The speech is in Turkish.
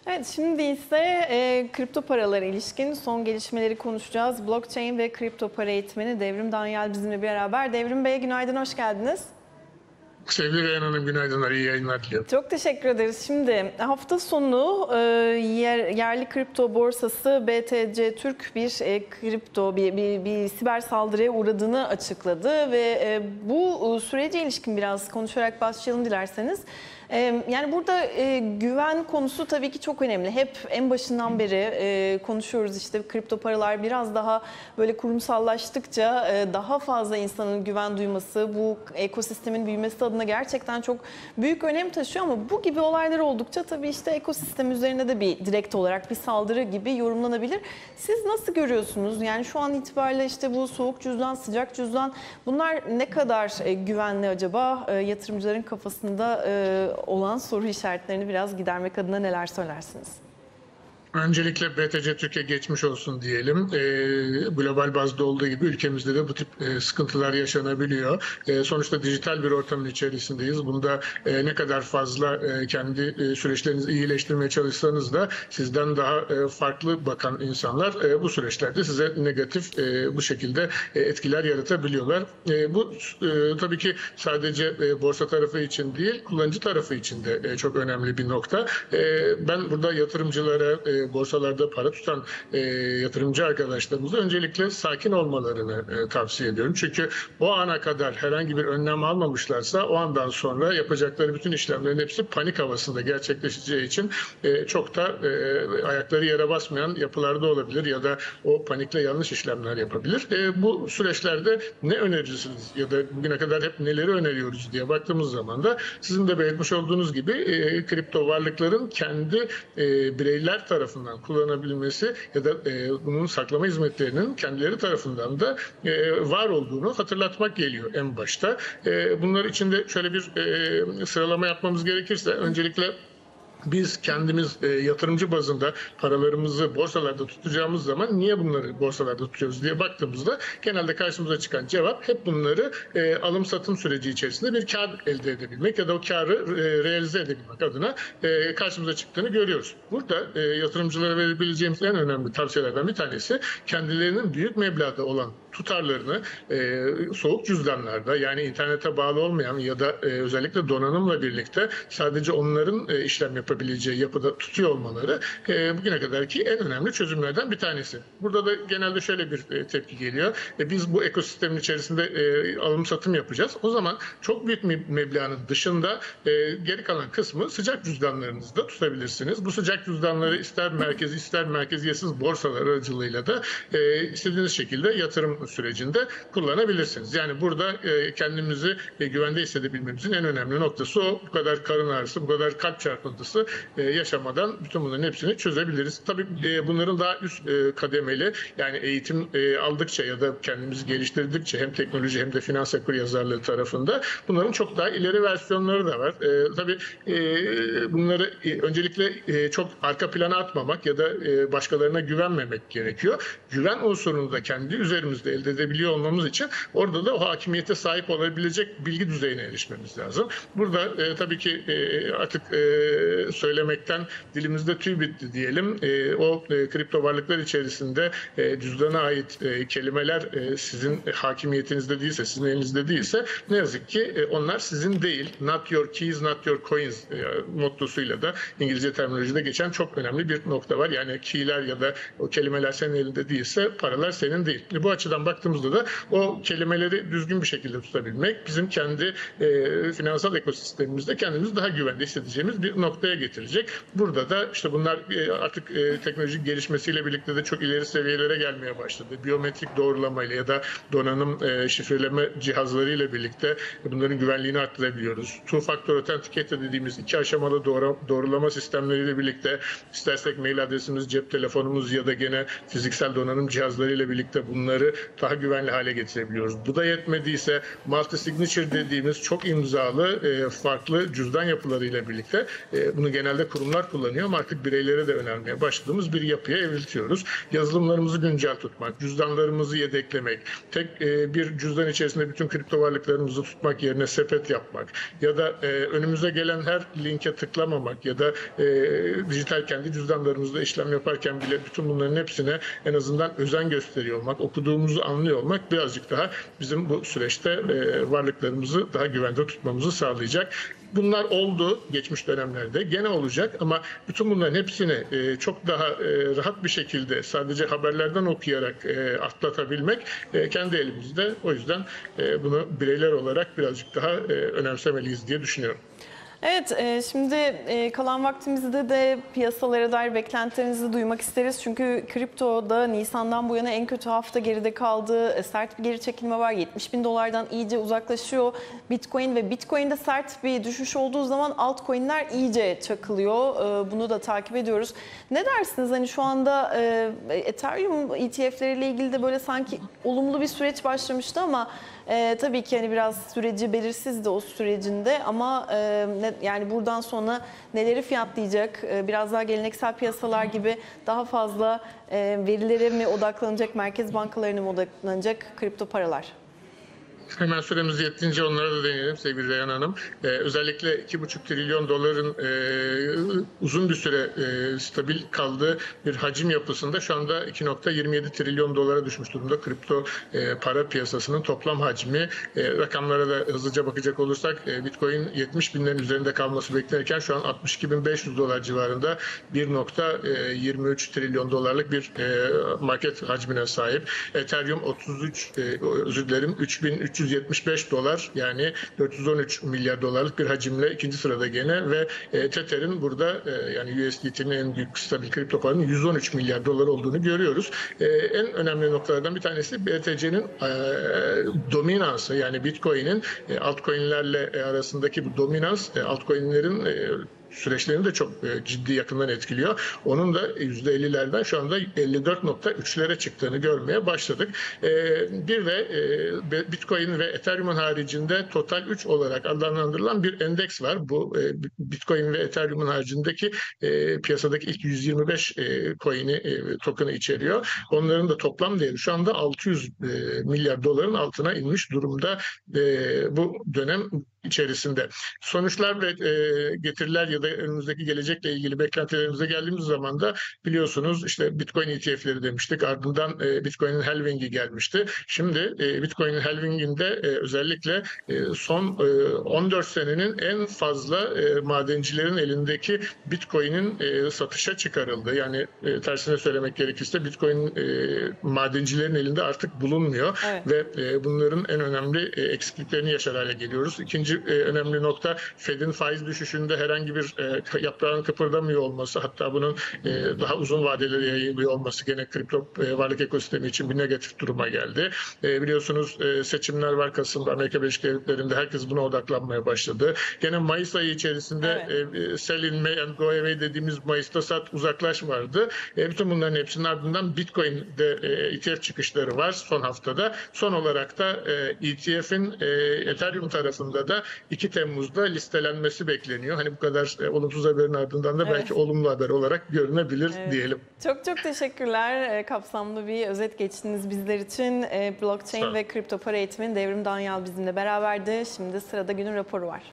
Evet, şimdi ise kripto paralara ilişkin son gelişmeleri konuşacağız. Blockchain ve kripto para eğitmeni Devrim Danyal bizimle beraber. Devrim Bey, günaydın, hoş geldiniz. Sevgili Reyhan Hanım, günaydınlar, iyi yayınlar diliyorum. Çok teşekkür ederiz. Şimdi hafta sonu yerli kripto borsası BTC Türk bir bir siber saldırıya uğradığını açıkladı ve bu sürece ilişkin biraz konuşarak başlayalım dilerseniz. Yani burada güven konusu tabii ki çok önemli. Hep en başından beri konuşuyoruz, işte kripto paralar biraz daha böyle kurumsallaştıkça daha fazla insanın güven duyması, bu ekosistemin büyümesi adına gerçekten çok büyük önem taşıyor, ama bu gibi olaylar oldukça tabii işte ekosistem üzerine de bir direkt olarak bir saldırı gibi yorumlanabilir. Siz nasıl görüyorsunuz? Yani şu an itibariyle işte bu soğuk cüzdan, sıcak cüzdan, bunlar ne kadar güvenli acaba? Yatırımcıların kafasında olan soru işaretlerini biraz gidermek adına neler söylersiniz? Öncelikle BTC Türkiye geçmiş olsun diyelim. Global bazda olduğu gibi ülkemizde de bu tip sıkıntılar yaşanabiliyor. Sonuçta dijital bir ortamın içerisindeyiz. Bunda ne kadar fazla kendi süreçlerinizi iyileştirmeye çalışsanız da sizden daha farklı bakan insanlar bu süreçlerde size negatif bu şekilde etkiler yaratabiliyorlar. Bu tabii ki sadece borsa tarafı için değil, kullanıcı tarafı için de çok önemli bir nokta. Ben burada yatırımcılara, borsalarda para tutan yatırımcı arkadaşlarımıza öncelikle sakin olmalarını tavsiye ediyorum. Çünkü o ana kadar herhangi bir önlem almamışlarsa o andan sonra yapacakları bütün işlemlerin hepsi panik havasında gerçekleşeceği için çok da ayakları yere basmayan yapılarda olabilir ya da o panikle yanlış işlemler yapabilir. Bu süreçlerde ne önerirsiniz ya da bugüne kadar hep neleri öneriyoruz diye baktığımız zaman da sizin de belirtmiş olduğunuz gibi kripto varlıkların kendi bireyler tarafından kullanabilmesi ya da bunun saklama hizmetlerinin kendileri tarafından da var olduğunu hatırlatmak geliyor en başta. Bunlar içinde şöyle bir sıralama yapmamız gerekirse öncelikle biz kendimiz yatırımcı bazında paralarımızı borsalarda tutacağımız zaman niye bunları borsalarda tutuyoruz diye baktığımızda genelde karşımıza çıkan cevap hep bunları alım satım süreci içerisinde bir kar elde edebilmek ya da o karı realize edebilmek adına karşımıza çıktığını görüyoruz. Burada yatırımcılara verebileceğimiz en önemli tavsiyelerden bir tanesi kendilerinin büyük meblağda olan tutarlarını soğuk cüzdanlarda, yani internete bağlı olmayan ya da özellikle donanımla birlikte sadece onların işlem yapabileceği yapıda tutuyor olmaları bugüne kadarki en önemli çözümlerden bir tanesi. Burada da genelde şöyle bir tepki geliyor. Biz bu ekosistemin içerisinde alım satım yapacağız. O zaman çok büyük meblağın dışında geri kalan kısmı sıcak cüzdanlarınızda tutabilirsiniz. Bu sıcak cüzdanları ister merkezi ister merkeziyetsiz borsalar aracılığıyla da istediğiniz şekilde yatırım sürecinde kullanabilirsiniz. Yani burada kendimizi güvende hissedebilmemizin en önemli noktası o. Bu kadar karın ağrısı, bu kadar kalp çarpıntısı yaşamadan bütün bunların hepsini çözebiliriz. Tabii bunların daha üst kademeli, yani eğitim aldıkça ya da kendimizi geliştirdikçe hem teknoloji hem de finans okuryazarlığı tarafında bunların çok daha ileri versiyonları da var. Tabii bunları öncelikle çok arka plana atmamak ya da başkalarına güvenmemek gerekiyor. Güven unsurunu da kendi üzerimizde elde edebiliyor olmamız için orada da o hakimiyete sahip olabilecek bilgi düzeyine erişmemiz lazım. Burada tabii ki artık söylemekten dilimizde tüy bitti diyelim. O kripto varlıklar içerisinde cüzdana ait kelimeler sizin hakimiyetinizde değilse, sizin elinizde değilse ne yazık ki onlar sizin değil. Not your keys, not your coins mottosuyla da İngilizce terminolojide geçen çok önemli bir nokta var. Yani key'ler ya da o kelimeler senin elinde değilse paralar senin değil. Bu açıdan baktığımızda da o kelimeleri düzgün bir şekilde tutabilmek bizim kendi finansal ekosistemimizde kendimizi daha güvende hissedeceğimiz bir noktaya getirecek. Burada da işte bunlar artık teknolojik gelişmesiyle birlikte de çok ileri seviyelere gelmeye başladı. Biyometrik doğrulamayla ya da donanım şifreleme cihazlarıyla birlikte bunların güvenliğini arttırabiliyoruz. Two Factor Authenticator dediğimiz iki aşamalı doğrulama sistemleriyle birlikte istersek mail adresimiz, cep telefonumuz ya da gene fiziksel donanım cihazlarıyla birlikte bunları daha güvenli hale getirebiliyoruz. Bu da yetmediyse multi-signature dediğimiz çok imzalı farklı cüzdan yapılarıyla birlikte bunu genelde kurumlar kullanıyor ama artık bireylere de önermeye başladığımız bir yapıya evriltiyoruz. Yazılımlarımızı güncel tutmak, cüzdanlarımızı yedeklemek, tek bir cüzdan içerisinde bütün kripto varlıklarımızı tutmak yerine sepet yapmak ya da önümüze gelen her linke tıklamamak ya da dijital kendi cüzdanlarımızda işlem yaparken bile bütün bunların hepsine en azından özen gösteriyor olmak, okuduğumuzu anlıyor olmak birazcık daha bizim bu süreçte varlıklarımızı daha güvende tutmamızı sağlayacak. Bunlar oldu geçmiş dönemlerde, gene olacak ama bütün bunların hepsini çok daha rahat bir şekilde sadece haberlerden okuyarak atlatabilmek kendi elimizde. O yüzden bunu bireyler olarak birazcık daha önemsemeliyiz diye düşünüyorum. Evet, şimdi kalan vaktimizde de piyasalara dair beklentilerinizi duymak isteriz. Çünkü kriptoda Nisan'dan bu yana en kötü hafta geride kaldı. Sert bir geri çekilme var. 70 bin dolardan iyice uzaklaşıyor Bitcoin ve Bitcoin'de sert bir düşüş olduğu zaman altcoin'ler iyice çakılıyor. Bunu da takip ediyoruz. Ne dersiniz? Hani şu anda Ethereum ETF'leriyle ilgili de böyle sanki olumlu bir süreç başlamıştı ama tabii ki hani biraz süreci belirsizdi o sürecinde ama yani buradan sonra neleri fiyatlayacak, biraz daha geleneksel piyasalar gibi daha fazla verilere mi odaklanacak, merkez bankalarına mı odaklanacak kripto paralar? Hemen süremiz yettiğince onlara da değinelim sevgili Reyhan Hanım. Özellikle 2,5 trilyon doların uzun bir süre stabil kaldığı bir hacim yapısında şu anda 2,27 trilyon dolara düşmüş durumda kripto para piyasasının toplam hacmi. Rakamlara da hızlıca bakacak olursak Bitcoin 70 binlerin üzerinde kalması beklenirken şu an 62.500 dolar civarında 1,23 trilyon dolarlık bir market hacmine sahip. Ethereum 3.375 dolar yani 413 milyar dolarlık bir hacimle ikinci sırada gene ve Tether'in burada yani USDT'nin en büyük stabil kripto paranın 113 milyar dolar olduğunu görüyoruz. En önemli noktalardan bir tanesi BTC'nin dominansı yani Bitcoin'in altcoin'lerle arasındaki bu dominans altcoin'lerin süreçlerini de çok ciddi yakından etkiliyor. Onun da %50'lerden şu anda 54,3'lere çıktığını görmeye başladık. Bir de Bitcoin ve Ethereum'un haricinde Total 3 olarak adlandırılan bir endeks var. Bu Bitcoin ve Ethereum'un haricindeki piyasadaki ilk 125 token'ı içeriyor. Onların da toplam değeri şu anda 600 milyar doların altına inmiş durumda bu dönem içerisinde. Sonuçlar ve getiriler ya da önümüzdeki gelecekle ilgili beklentilerimize geldiğimiz zaman da biliyorsunuz işte Bitcoin ETF'leri demiştik. Ardından Bitcoin'in halving'i gelmişti. Şimdi Bitcoin'in halving'inde özellikle son 14 senenin en fazla madencilerin elindeki Bitcoin'in satışa çıkarıldı. Yani tersine söylemek gerekirse Bitcoin madencilerin elinde artık bulunmuyor. Evet. Ve bunların en önemli eksikliklerini yaşar hale geliyoruz. İkinci önemli nokta Fed'in faiz düşüşünde herhangi bir yaprağın kıpırdamıyor olması, hatta bunun daha uzun vadelere yayılıyor olması gene kripto varlık ekosistemi için bir negatif duruma geldi. Biliyorsunuz seçimler var Kasım'da Amerika Birleşik Devletleri'nde, herkes buna odaklanmaya başladı. Gene Mayıs ayı içerisinde sell in May and go away dediğimiz Mayıs'ta sat uzaklaş vardı. Bütün bunların hepsinin ardından Bitcoin'de ETF çıkışları var son haftada. Son olarak da ETF'in Ethereum tarafında da 2 Temmuz'da listelenmesi bekleniyor. Hani bu kadar olumsuz haberin ardından da belki olumlu haber olarak görünebilir diyelim. Çok çok teşekkürler. Kapsamlı bir özet geçtiniz bizler için. Blockchain ve kripto para eğitimin Devrim Danyal bizimle beraberdi. Şimdi sırada günün raporu var.